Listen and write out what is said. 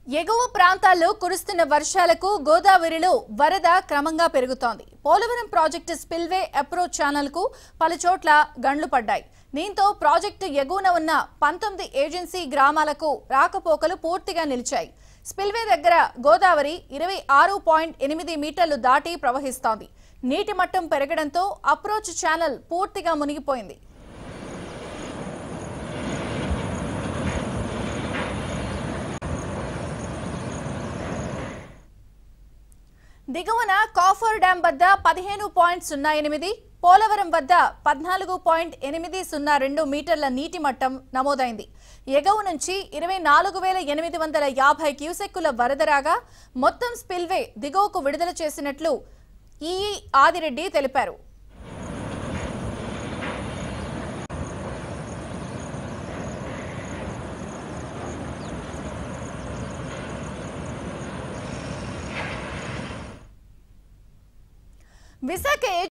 ఎగువ ప్రాంతాల్లో కురుస్తున్న వర్షాలకు గోదావరిలో వరద క్రమంగా పెరుగుతోంది. Polavaram project spillway approach channel కు పలుచోట్ల గండ్లు పడ్డాయి. దీంతో ప్రాజెక్టు ఎగువన ఉన్న 19 ఏజెన్సీ గ్రామాలకు రాకపోకలు పూర్తిగా నిలిచాయి. స్పిల్వే దగ్గర గోదావరి 26.8 మీటర్లు దాటి ప్రవహిస్తోంది. నీటి మట్టం పెరగడంతో అప్రోచ్ ఛానల్ పూర్తిగా మునిగిపోయింది. దిగువన కాఫర్ డ్యాం వద్ద 15.08, పోలవరం వద్ద 14.802 మీటర్ల నీటి మట్టం నమోదైంది. ఎగువ నుంచి 24,850 క్యూసెక్కుల వరద రాగా మొత్తం స్పిల్వే దిగువకు విడుదల చేసినట్లు ఈఈ ఆదిరెడ్డి తెలిపారు. విశాఖ